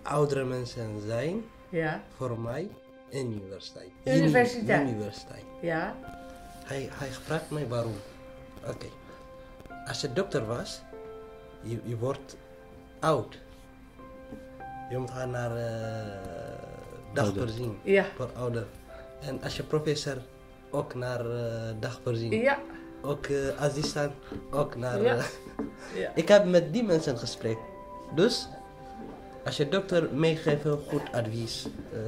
oudere mensen zijn, Ja. voor mij universiteit. Universiteit. Ja. Hij vraagt mij waarom. Oké. Als je dokter was, je wordt oud. Je moet gaan naar dagvoorziening voor ouder. En als je professor, ook naar dagvoorziening. Ja. Ook assistent, ook naar... Ja. Ik heb met die mensen gesprek. Dus, als je dokter meegeeft goed advies,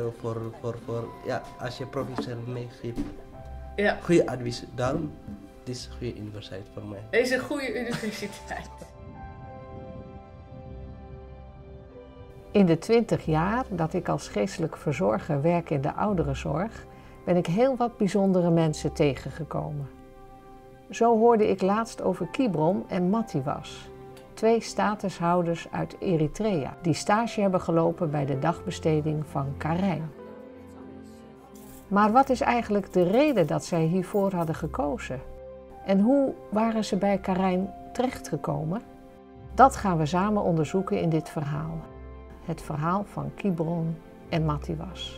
als je professor meegeeft goede advies, daarom het is een goede universiteit voor mij. Het is een goede universiteit. In de 20 jaar dat ik als geestelijk verzorger werk in de ouderenzorg, ben ik heel wat bijzondere mensen tegengekomen. Zo hoorde ik laatst over Kibrom en Matiwas, 2 statushouders uit Eritrea die stage hebben gelopen bij de dagbesteding van Karijn. Maar wat is eigenlijk de reden dat zij hiervoor hadden gekozen? En hoe waren ze bij Karijn terechtgekomen? Dat gaan we samen onderzoeken in dit verhaal. Het verhaal van Kibrom en Matiwas.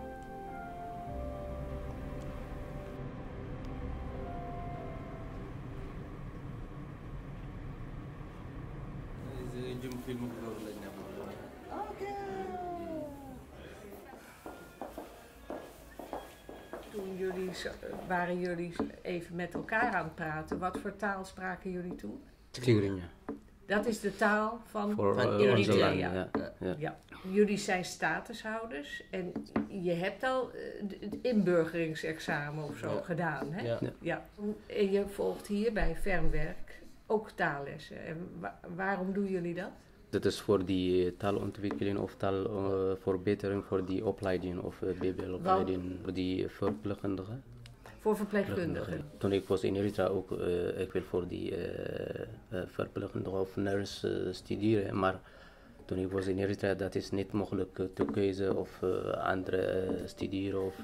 Toen waren jullie even met elkaar aan het praten. Wat voor taal spraken jullie toen? Tigrinya. Dat is de taal van Eritrea. Ja. Jullie zijn statushouders en je hebt al het inburgeringsexamen of zo gedaan, hè? Ja. En je volgt hier bij Fernwerk ook taallessen. En waarom doen jullie dat? Dat is voor die taalontwikkeling of taalverbetering voor die opleiding of BBL-opleiding voor die verpleegkundigen. Voor verpleegkundigen. Toen ik was in Eritrea ook, ik wil voor die verpleegkundige of nurse studeren, maar toen ik was in Eritrea dat is niet mogelijk te kiezen of andere studeren of...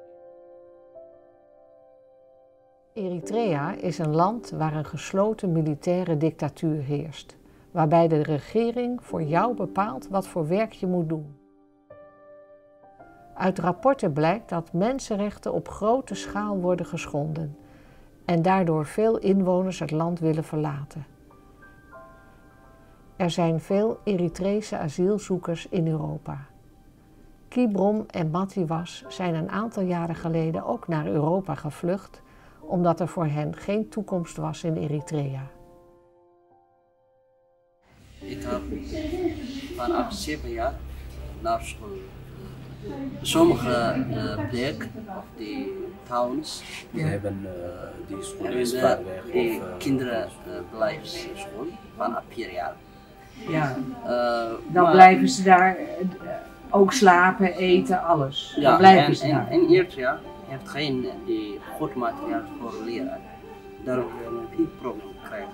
Eritrea is een land waar een gesloten militaire dictatuur heerst, waarbij de regering voor jou bepaalt wat voor werk je moet doen. Uit rapporten blijkt dat mensenrechten op grote schaal worden geschonden en daardoor veel inwoners het land willen verlaten. Er zijn veel Eritrese asielzoekers in Europa. Kibrom en Matiwas zijn een aantal jaren geleden ook naar Europa gevlucht, omdat er voor hen geen toekomst was in Eritrea. Ik heb vanaf 7 jaar naar school. Sommige plekken, die towns, hebben die school is kinderen blijven school vanaf 4 jaar. Ja. Dan blijven ze daar ook slapen, eten, alles. Ja, dan blijven ze daar. En Eritrea heeft geen goed materiaal voor leren. Daarom hebben we geen probleem krijgen.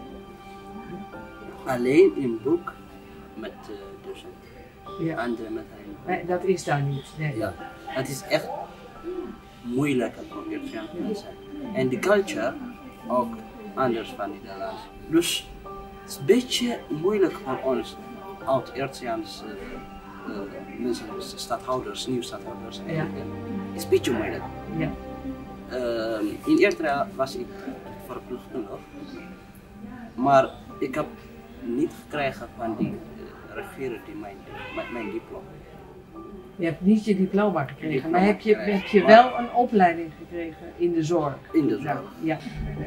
Alleen een boek met docent. Andere materialen. Dat is daar niet. Nee. Ja, het is echt moeilijk voor Eritreaanse mensen. En de cultuur ook anders van Nederland. Dus het is een beetje moeilijk voor ons oud-Eritreaanse mensen, stadhouders, nieuwe stadhouders. Het is een beetje moeilijk. Ja. In Eritrea was ik verpleegkundig, maar ik heb niet gekregen van die regering mijn diploma. Je hebt niet je diploma gekregen, maar heb je wel een opleiding gekregen in de zorg? In de zorg. Ja.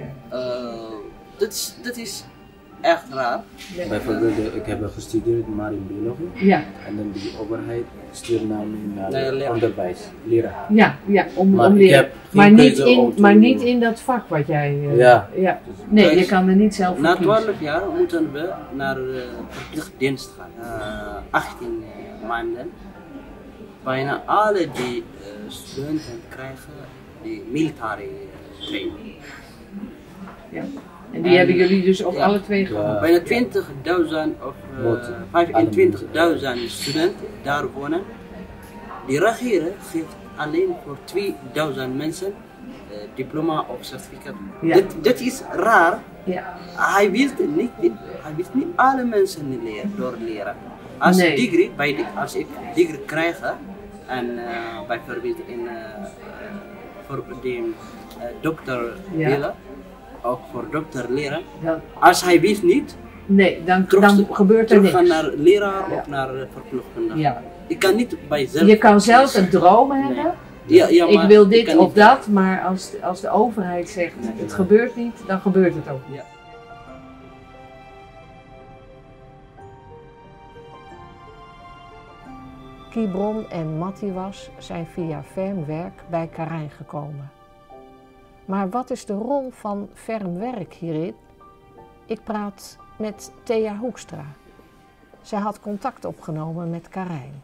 Dat is echt raar. Bijvoorbeeld, ik heb gestudeerd maar in biologie. Ja. En dan die overheid stuurt naar onderwijs, leraar. Ja, om maar leren. Maar niet in dat vak wat jij... ja. Nee, je kan er niet zelf voor na kiezen. 12 jaar moeten we naar verplichtdienst gaan. 18 maanden. Bijna alle die studenten krijgen die militaire training. Ja. En die hebben jullie dus ook alle twee gehad? Bijna 20.000 of 25.000 studenten daar wonen. Die regering geeft alleen voor 2.000 mensen diploma of certificaat. Ja. Dit is raar, Ja. Hij wil niet alle mensen doorleren. Als als ik degree krijg en bijvoorbeeld voor de dokter willen, ook voor dokter leren, als hij wil niet, nee, dan gebeurt er niks. Terug naar leraar of naar verpleegkundige. Ja. Ik kan niet bij zelf. Je kan zelf een droom hebben. Ja, ik wil dit of dat, maar als de overheid zegt het gebeurt niet, dan gebeurt het ook. Ja. Kibron en Matthiwas zijn via ferm werk bij Karijn gekomen. Maar wat is de rol van ferm werk hierin? Ik praat met Thea Hoekstra. Zij had contact opgenomen met Karijn.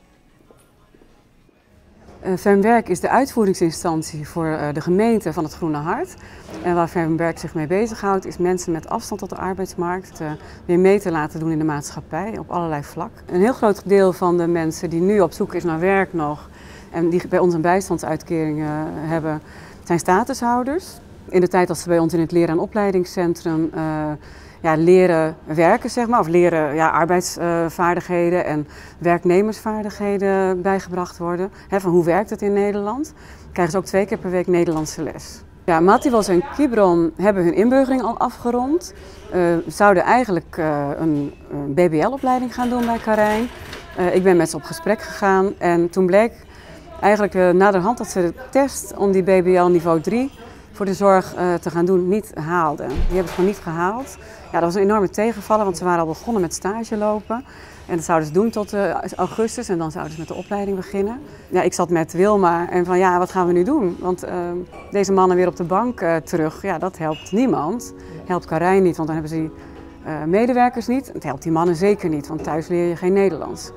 Ferm werk is de uitvoeringsinstantie voor de gemeente van het Groene Hart. En waar ferm werk zich mee bezighoudt is mensen met afstand tot de arbeidsmarkt weer mee te laten doen in de maatschappij op allerlei vlakken. Een heel groot deel van de mensen die nu op zoek is naar werk nog en die bij ons een bijstandsuitkering hebben, zijn statushouders. In de tijd dat ze bij ons in het leren- en opleidingscentrum leren werken, zeg maar, of leren arbeidsvaardigheden en werknemersvaardigheden bijgebracht worden. Van hoe werkt het in Nederland? Krijgen ze ook 2 keer per week Nederlandse les. Ja, Matthiwas en Kibron hebben hun inburgering al afgerond. Zouden eigenlijk een BBL-opleiding gaan doen bij Karijn. Ik ben met ze op gesprek gegaan en toen bleek eigenlijk naderhand dat ze de test om die BBL niveau 3 voor de zorg te gaan doen niet haalden. Die hebben het gewoon niet gehaald. Ja, dat was een enorme tegenvaller, want ze waren al begonnen met stage lopen. En dat zouden ze doen tot augustus en dan zouden ze met de opleiding beginnen. Ja, ik zat met Wilma en van ja, wat gaan we nu doen? Want deze mannen weer op de bank terug, ja, dat helpt niemand. Helpt Karijn niet, want dan hebben ze medewerkers niet. Het helpt die mannen zeker niet, want thuis leer je geen Nederlands.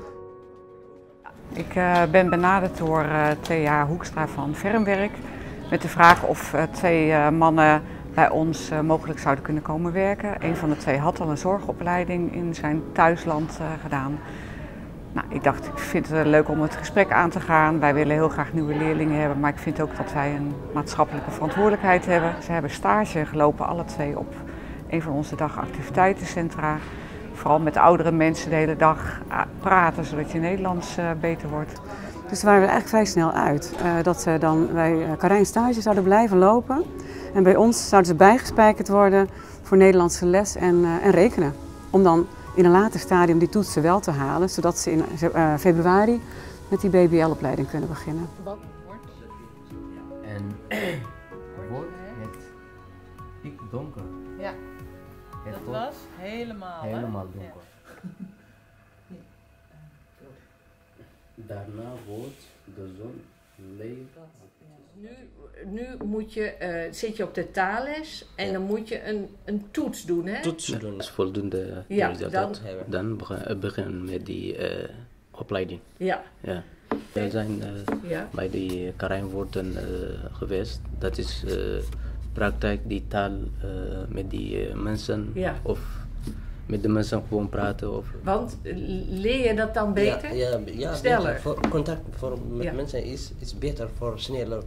Ik ben benaderd door Thea Hoekstra van ferm werk met de vraag of 2 mannen bij ons mogelijk zouden kunnen komen werken. Een van de 2 had al een zorgopleiding in zijn thuisland gedaan. Nou, ik dacht, ik vind het leuk om het gesprek aan te gaan. Wij willen heel graag nieuwe leerlingen hebben, maar ik vind ook dat wij een maatschappelijke verantwoordelijkheid hebben. Ze hebben stage gelopen, alle 2, op een van onze dagactiviteitencentra. Vooral met oudere mensen de hele dag praten, zodat je Nederlands beter wordt. Dus daar waren we eigenlijk vrij snel uit. Dat ze dan bij Karijn stage zouden blijven lopen. En bij ons zouden ze bijgespijkerd worden voor Nederlandse les en rekenen. Om dan in een later stadium die toetsen wel te halen, zodat ze in februari met die BBL-opleiding kunnen beginnen. En wordt het pikdonker. Ja, dat was helemaal donker. Daarna wordt de zon leeg. Nu moet je, zit je op de taalles en dan moet je een toets doen, hè? Toets doen. Als voldoende resultaat hebben. Dan beginnen met die opleiding. Ja. Ja. We zijn bij die Karijnwoorden geweest. Dat is praktijk die taal met die mensen of met de mensen gewoon praten. Want leer je dat dan beter? Ja, sneller. Beter. Voor contact met mensen is beter voor sneller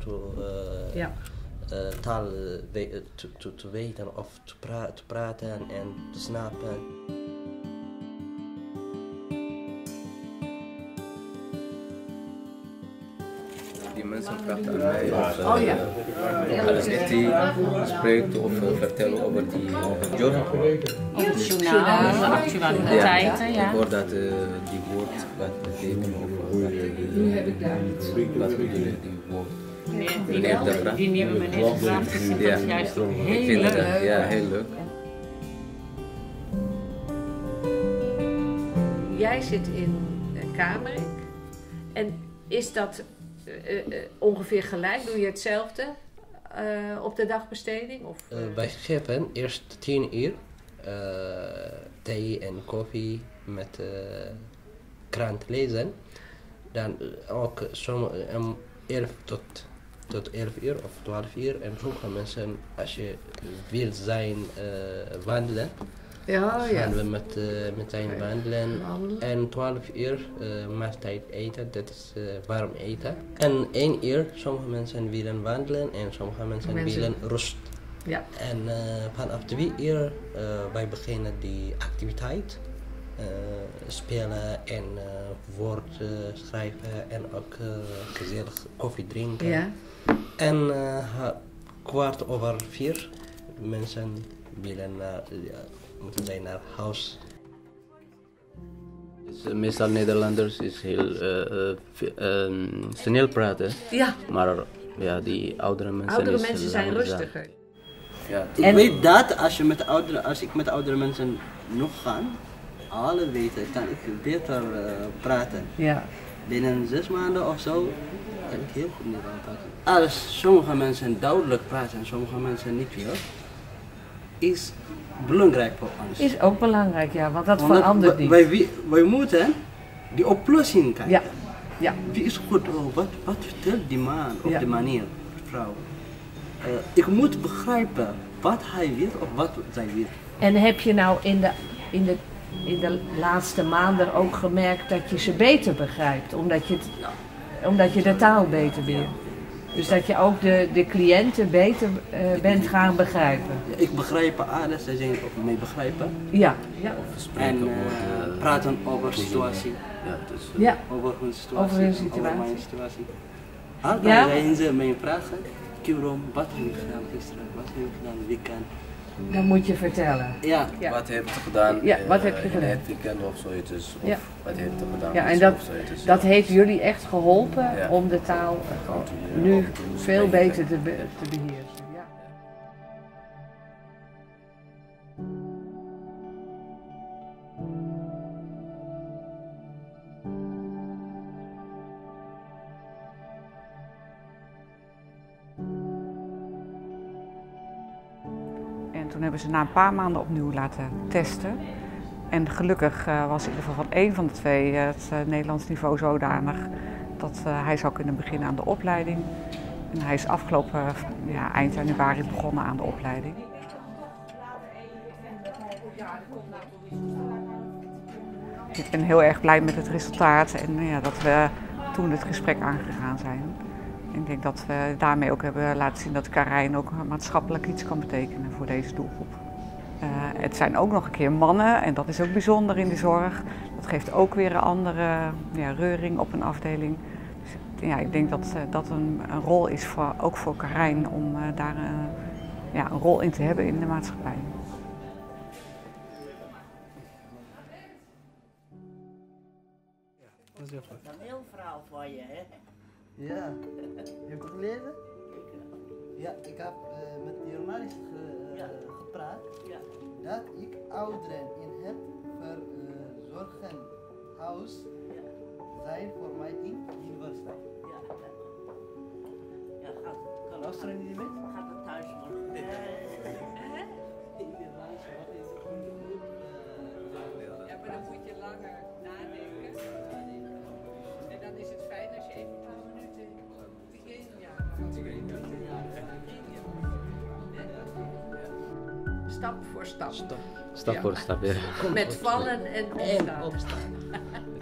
taal te weten of te praten en te snappen. Die mensen praten aan mij of alles wat hij spreekt of vertellen over die journal. Over het journaal, de actualiteiten, ja. Ik hoor dat die woord wat betekent of wat bedoelen die woord. Die nieuwe meneer gevraagd, ik vind dat juist ook heel leuk. Ja, heel leuk. Jij zit in Kamerik en is dat ongeveer gelijk? Doe je hetzelfde op de dagbesteding? Of, Wij geven eerst 10 uur thee en koffie met krant lezen. Dan ook om 11 tot 11 uur of 12 uur. En sommige mensen, als je wil zijn wandelen, gaan we met zijn wandelen. En 12 uur maaltijd eten, dat is warm eten. En 1 uur, sommige mensen willen wandelen en sommige mensen willen rust. Ja. En vanaf 2 uur wij beginnen die activiteit. Spelen en woord schrijven en ook gezellig koffie drinken. Ja. En 4:15 mensen moeten zijn naar huis. Dus, meestal Nederlanders is heel snel praten, Ja. maar ja, die oudere mensen, Oudere mensen zijn langzaam. rustiger. Ja, ik weet dat als ik met oudere mensen nog ga, alle weten, kan ik beter praten. Ja. Binnen 6 maanden of zo kan ik heel goed Nederlands praten. Als sommige mensen duidelijk praten en sommige mensen niet willen, is belangrijk voor ons. Is ook belangrijk, ja, want dat Want verandert niet. wij moeten die oplossing kijken. Ja. Ja. Wie is goed? Wat vertelt die man op Ja. de manier, vrouw? Ik moet begrijpen wat hij wil of wat zij wil. En heb je nou in de laatste maanden ook gemerkt dat je ze beter begrijpt, omdat je de taal beter leert? Dus dat je ook de cliënten beter bent gaan begrijpen. Ik begrijp alles, zij zijn ook mee begrijpen. Ja. Ja. En praten over situatie. Ja, dus, Ja. Over hun situatie. Over hun situatie. Over mijn situatie. Altijd Ja? zijn ze mij vragen, Kierom, wat heb je gedaan gisteren? Wat heb je gedaan weekend? Dan moet je vertellen. Ja. Ja. Wat heb je gedaan Ja, wat heb je in gedaan? het weekend of zoiets? Of Ja. wat heb je gedaan? Ja, en of dat heeft jullie echt geholpen Ja. om de taal nu veel beter te beheersen. Ja. En toen hebben ze na een paar maanden opnieuw laten testen. En gelukkig was in ieder geval van één van de twee het Nederlands niveau zodanig dat hij zou kunnen beginnen aan de opleiding. En hij is afgelopen eind januari begonnen aan de opleiding. Ik ben heel erg blij met het resultaat en dat we toen het gesprek aangegaan zijn. Ik denk dat we daarmee ook hebben laten zien dat Karijn ook maatschappelijk iets kan betekenen voor deze doelgroep. Het zijn ook nog een keer mannen en dat is ook bijzonder in de zorg. Dat geeft ook weer een andere reuring op een afdeling. Dus, ik denk dat dat een rol is ook voor Karijn om daar een rol in te hebben in de maatschappij. Een heel verhaal voor je, hè? Ja. Heb je gelezen? Ja, ik heb met de journalist gepraat dat ik ouderen in het verzorgenhuis zijn voor mij in universiteit. Ja, Luisteren jullie mee? gaat het thuis morgen. Ja, maar dan moet je langer nadenken. En dan is het fijn als je even een paar minuten begin. Stap voor stap. Stap voor stap, ja. Met vallen en opstaan.